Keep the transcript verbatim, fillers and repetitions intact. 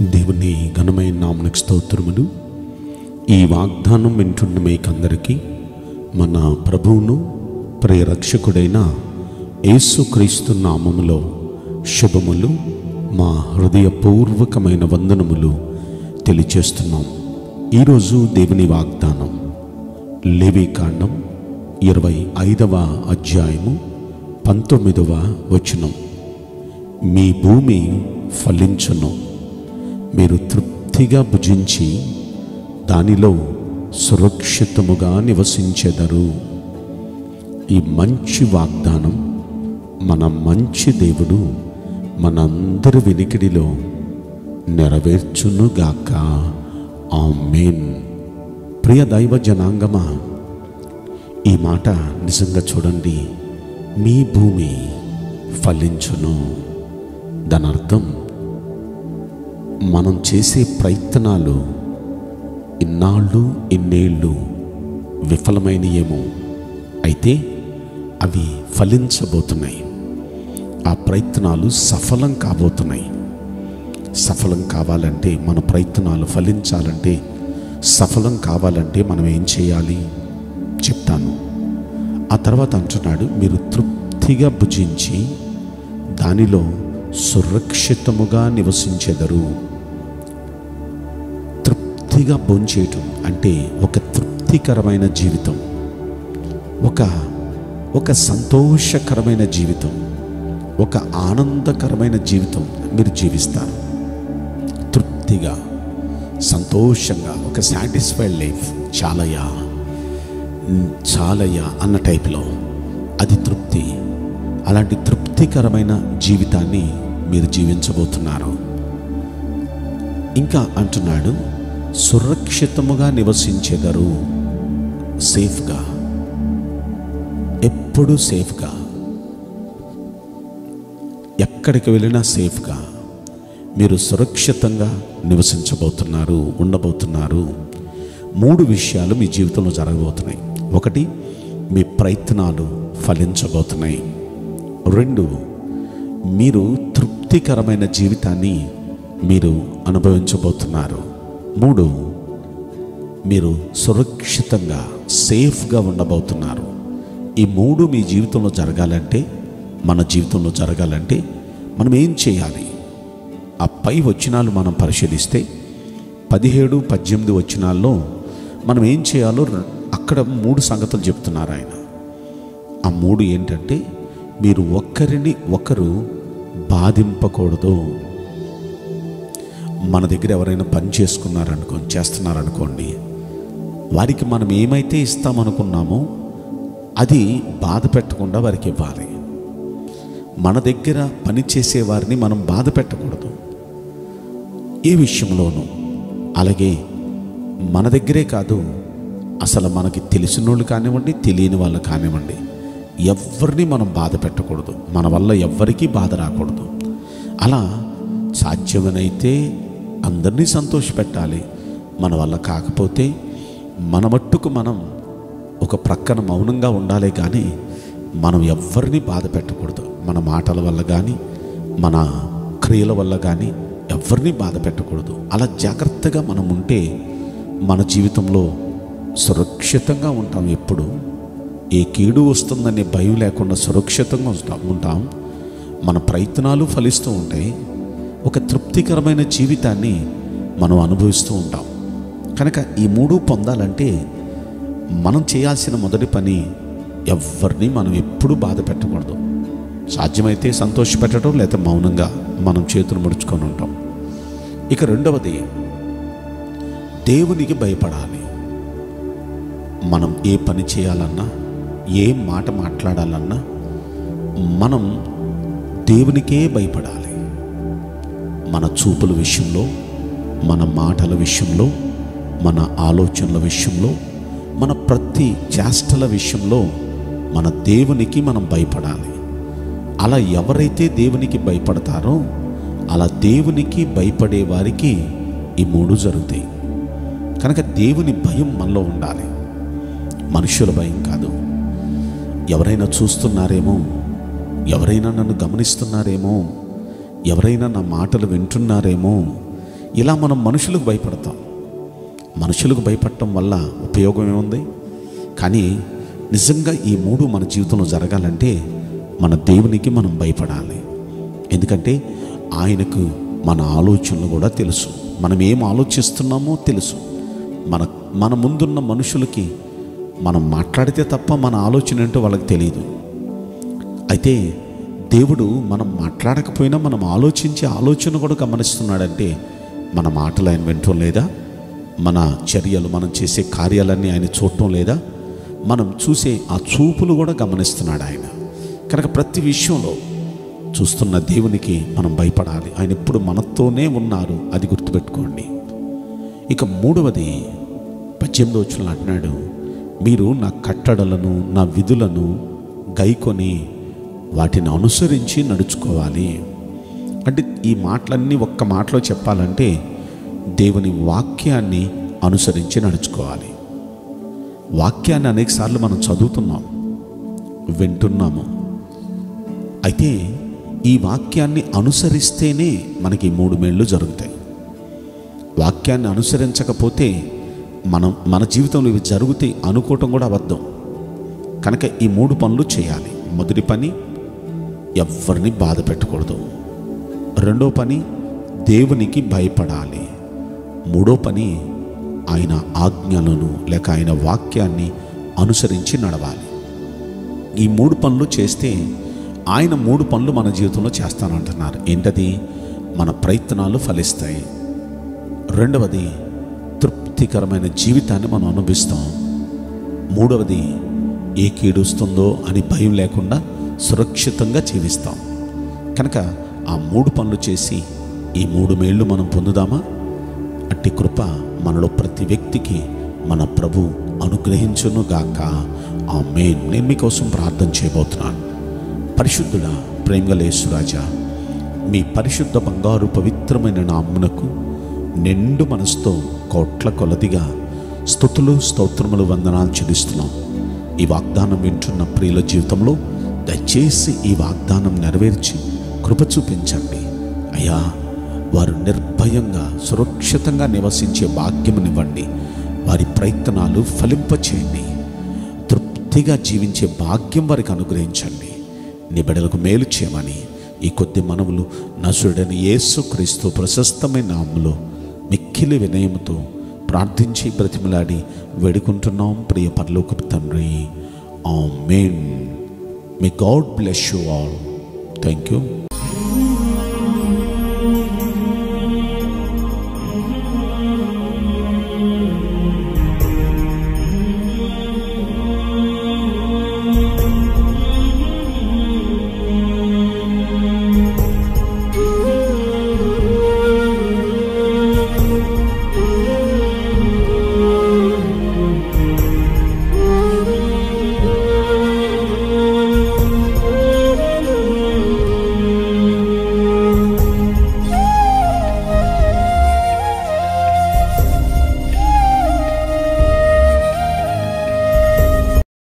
దేవుని ఘనమైన నామమునకు స్తోత్రములు. ఈ వాగ్దానం వింటున్న మీకందరికీ మన ప్రభువును ప్రియరక్షకుడైన యేసుక్రీస్తు నామములో శుభములు, మా హృదయపూర్వకమైన వందనములు తెలియచేస్తున్నాం. ఈరోజు దేవుని వాగ్దానం లేవీకాండం ఇరవై ఐదవ అధ్యాయము పంతొమ్మిదవ వచనం. మీ భూమి ఫలించును, మీరు తృప్తిగా భుజించి దానిలో సురక్షితముగా నివసించెదరు. ఈ మంచి వాగ్దానం మన మంచి దేవుడు మనందరి వినికిడిలో నెరవేర్చునుగాక. ఆమేన్. ప్రియ దైవ జనాంగమా, ఈ మాట నిజంగా చూడండి. మీ భూమి ఫలించును. దాని అర్థం, మనం చేసే ప్రయత్నాలు ఇన్నాళ్ళు ఇన్నేళ్ళు విఫలమైనయేమో, అయితే అవి ఫలించబోతున్నాయి. ఆ ప్రయత్నాలు సఫలం కాబోతున్నాయి. సఫలం కావాలంటే, మన ప్రయత్నాలు ఫలించాలంటే, సఫలం కావాలంటే మనం ఏం చేయాలి చెప్తాను. ఆ తర్వాత అంటున్నాడు, మీరు తృప్తిగా భుజించి దానిలో సురక్షితముగా నివసించెదరు. తృప్తిగా భోంచేయటం అంటే ఒక తృప్తికరమైన జీవితం, ఒక ఒక సంతోషకరమైన జీవితం, ఒక ఆనందకరమైన జీవితం మీరు జీవిస్తారు. తృప్తిగా, సంతోషంగా, ఒక సాటిస్ఫైడ్ లైఫ్. చాలయ్యా చాలయ్యా అన్న టైప్లో, అది తృప్తి. అలాంటి తృప్తికరమైన జీవితాన్ని మీరు జీవించబోతున్నారు. ఇంకా అంటున్నాడు, సురక్షితముగా నివసించెదరు. సేఫ్గా, ఎప్పుడు సేఫ్గా, ఎక్కడికి వెళ్ళినా సేఫ్గా మీరు సురక్షితంగా నివసించబోతున్నారు, ఉండబోతున్నారు. మూడు విషయాలు మీ జీవితంలో జరగబోతున్నాయి. ఒకటి, మీ ప్రయత్నాలు ఫలించబోతున్నాయి. రెండు, మీరు తృప్తికరమైన జీవితాన్ని మీరు అనుభవించబోతున్నారు. మూడు, మీరు సురక్షితంగా సేఫ్గా ఉండబోతున్నారు. ఈ మూడు మీ జీవితంలో జరగాలంటే, మన జీవితంలో జరగాలంటే మనం ఏం చేయాలి? ఆ పై వచనాలు మనం పరిశీలిస్తే, పదిహేడు పద్దెనిమిది వచనాల్లో మనం ఏం చేయాలో అక్కడ మూడు సంగతులు చెప్తున్నారు ఆయన. ఆ మూడు ఏంటంటే, మీరు ఒక్కరిని ఒకరు బాధింపకూడదు. మన దగ్గర ఎవరైనా పని చేసుకున్నారనుకోండి, చేస్తున్నారనుకోండి, వారికి మనం ఏమైతే ఇస్తామనుకున్నామో అది బాధ పెట్టకుండా వారికి ఇవ్వాలి. మన దగ్గర పని చేసే వారిని మనం బాధ పెట్టకూడదు ఏ విషయంలోనూ. అలాగే మన దగ్గరే కాదు, అసలు మనకి తెలిసిన వాళ్ళు కానివ్వండి, తెలియని వాళ్ళు కానివ్వండి, ఎవరిని మనం బాధ పెట్టకూడదు. మన వల్ల ఎవ్వరికీ బాధ రాకూడదు. అలా సాధ్యమనైతే అందరినీ సంతోషపెట్టాలి. మన వల్ల కాకపోతే మన మట్టుకు మనం ఒక ప్రక్కన మౌనంగా ఉండాలి. కానీ మనం ఎవరిని బాధ పెట్టకూడదు. మన మాటల వల్ల కానీ, మన క్రియల వల్ల కానీ ఎవరిని బాధ పెట్టకూడదు. అలా జాగ్రత్తగా మనం ఉంటే మన జీవితంలో సురక్షితంగా ఉంటాం. ఎప్పుడు ఏ కీడు వస్తుందనే భయం లేకుండా సురక్షితంగా ఉంటాం ఉంటాం మన ప్రయత్నాలు ఫలిస్తూ ఉంటాయి. ఒక తృప్తికరమైన జీవితాన్ని మనం అనుభవిస్తూ ఉంటాం. కనుక ఈ మూడు పొందాలంటే మనం చేయాల్సిన మొదటి పని, ఎవరిని మనం ఎప్పుడూ బాధ పెట్టకూడదు. సాధ్యమైతే సంతోషపెట్టడం, లేదా మౌనంగా మనం చేతులు ముడుచుకొని ఉంటాం. ఇక రెండవది, దేవునికి భయపడాలి. మనం ఏ పని చేయాలన్నా, ఏ మాట మాట్లాడాలన్నా మనం దేవునికే భయపడాలి. మన చూపుల విషయంలో, మన మాటల విషయంలో, మన ఆలోచనల విషయంలో, మన ప్రతి చేష్టల విషయంలో మన దేవునికి మనం భయపడాలి. అలా ఎవరైతే దేవునికి భయపడతారో, అలా దేవునికి భయపడే వారికి ఈ మూడు జరుగుతాయి. కనుక దేవుని భయం మనలో ఉండాలి. మనుషుల భయం కాదు. ఎవరైనా చూస్తున్నారేమో, ఎవరైనా నన్ను గమనిస్తున్నారేమో, ఎవరైనా నా మాటలు వింటున్నారేమో, ఇలా మనం మనుషులకు భయపడతాం. మనుషులకు భయపడటం వల్ల ఉపయోగం ఏముంది? కానీ నిజంగా ఈ మూడు మన జీవితంలో జరగాలంటే మన దేవునికి మనం భయపడాలి. ఎందుకంటే ఆయనకు మన ఆలోచనలు కూడా తెలుసు, మనం ఏం ఆలోచిస్తున్నామో తెలుసు. మన మన ముందున్న మనుషులకి మనం మాట్లాడితే తప్ప మన ఆలోచన ఏంటో వాళ్ళకి తెలియదు. అయితే దేవుడు మనం మాట్లాడకపోయినా మనం ఆలోచించే ఆలోచన కూడా గమనిస్తున్నాడంటే మన మాటలు ఆయన వినటం లేదా? మన చర్యలు, మనం చేసే కార్యాలన్నీ ఆయన చూడటం లేదా? మనం చూసే ఆ చూపులు కూడా గమనిస్తున్నాడు ఆయన. కనుక ప్రతి విషయంలో చూస్తున్న దేవునికి మనం భయపడాలి. ఆయన ఎప్పుడు మనతోనే ఉన్నారు, అది గుర్తుపెట్టుకోండి. ఇక మూడవది పద్దెనిమిదో వచనంలో అంటున్నాడు, మీరు నా కట్టడలను నా విధులను గైకొని వాటిని అనుసరించి నడుచుకోవాలి. అంటే ఈ మాటలన్నీ ఒక్క మాటలో చెప్పాలంటే దేవుని వాక్యాన్ని అనుసరించి నడుచుకోవాలి. వాక్యాన్ని అనేకసార్లు మనం చదువుతున్నాం, వింటున్నాము. అయితే ఈ వాక్యాన్ని అనుసరిస్తేనే మనకి మూడు మేళ్ళు జరుగుతాయి. వాక్యాన్ని అనుసరించకపోతే మనం మన జీవితంలో ఇవి జరుగుతాయి అనుకోవటం కూడా అబద్ధం. కనుక ఈ మూడు పనులు చేయాలి. మొదటి పని, ఎవరిని బాధ పెట్టకూడదు. రెండో పని, దేవునికి భయపడాలి. మూడో పని, ఆయన ఆజ్ఞలను లేక ఆయన వాక్యాన్ని అనుసరించి నడవాలి. ఈ మూడు పనులు చేస్తే ఆయన మూడు పనులు మన జీవితంలో చేస్తానంటున్నారు. ఏంటది? మన ప్రయత్నాలు ఫలిస్తాయి. రెండవది, తృప్తికరమైన జీవితాన్ని మనం అనుభవిస్తాం. మూడవది, ఏ కీడుస్తుందో అని భయం లేకుండా సురక్షితంగా జీవిస్తాం. కనుక ఆ మూడు పనులు చేసి ఈ మూడు మేళ్ళు మనం పొందుదామా? అట్టి కృప మనలో ప్రతి వ్యక్తికి మన ప్రభు అనుగ్రహించును గాక. ఆమేన్. నేను మీకోసం ప్రార్థన చేయబోతున్నాను. పరిశుద్ధుడా, ప్రేమగల యేసురాజా, మీ పరిశుద్ధ బంగారు పవిత్రమైన నామమునకు నిండు మనసుతో కోట్ల కొలదిగా స్తుతులు స్తోత్రములు వందనాలు చెల్లిస్తున్నాం. ఈ వాగ్దానం వింటున్న ప్రియుల జీవితంలో దయచేసి ఈ వాగ్దానం నెరవేర్చి కృప చూపించండి అయ్యా. వారు నిర్భయంగా సురక్షితంగా నివసించే భాగ్యమునివ్వండి. వారి ప్రయత్నాలు ఫలింపచేయండి. తృప్తిగా జీవించే భాగ్యం వారికి అనుగ్రహించండి. నీ బిడ్డలకు మేలు చేయమని ఈ కొద్ది మనవులు నజరుడైన యేసుక్రీస్తు ప్రశస్తమైన నామములో మిక్కిలి వినయముతో ప్రార్థించి బ్రతిమలాడి వేడుకుంటున్నాం ప్రియ పరలోకపు తండ్రి. ఆమేన్. May God bless you all. Thank you.